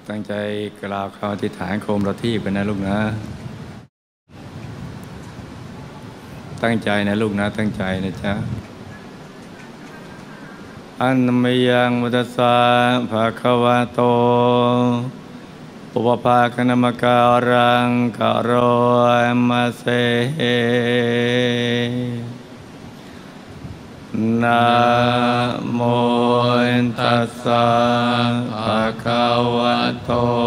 ตั้งใจกล่าวคำอธิษฐานโคมประทีปกันนะลูกนะตั้งใจนะลูกนะตั้งใจนะจ๊ะอันมยังมุตสาภะคะวะโตปุปภาคณมการังกะโรมาเซนะโมตัสสะภะคะวะโต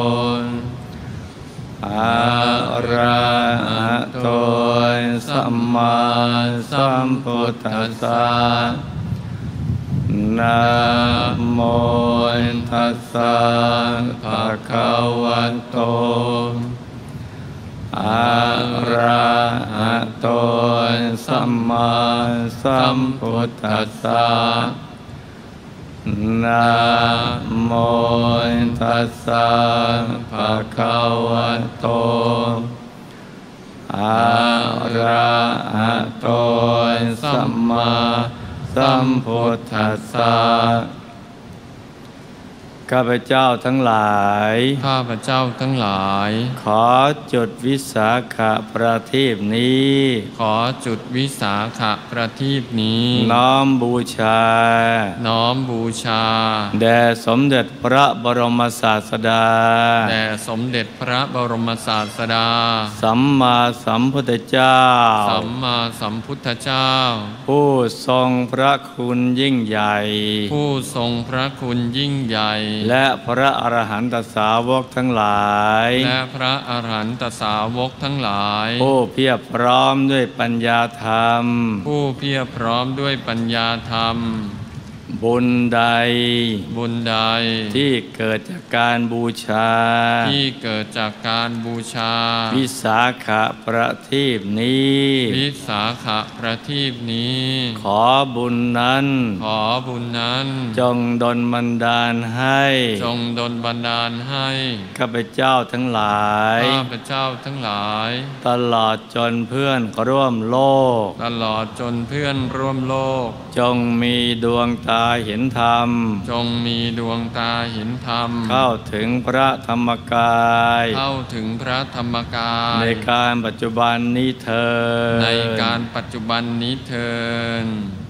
อะระหะโตสัมมาสัมพุทธัสสะนะโมตัสสะภะคะวะโตอะระหะโตสัมมาสัมพุทธัสสะนะโมตัสสะภะคะวะโตอะระหะโตสัมมาสัมพุทธัสสะข้าพเจ้าทั้งหลายขอจุดวิสาขประทีปนี้น้อมบูชาแด่สมเด็จพระบรมศาสดาสัมมาสัมพุทธเจ้าผู้ทรงพระคุณยิ่งใหญ่และพระอรหันตสาวกทั้งหลายผู้เพียบพร้อมด้วยปัญญาธรรมบุญใดที่เกิดจากการบูชาวิสาขประทีปนี้ขอบุญนั้นจงดลบันดาลให้ข้าพเจ้าทั้งหลายตลอดจนเพื่อนร่วมโลกจงมีดวงตาเห็นธรรมเข้าถึงพระธรรมกายในการปัจจุบันนี้เถิด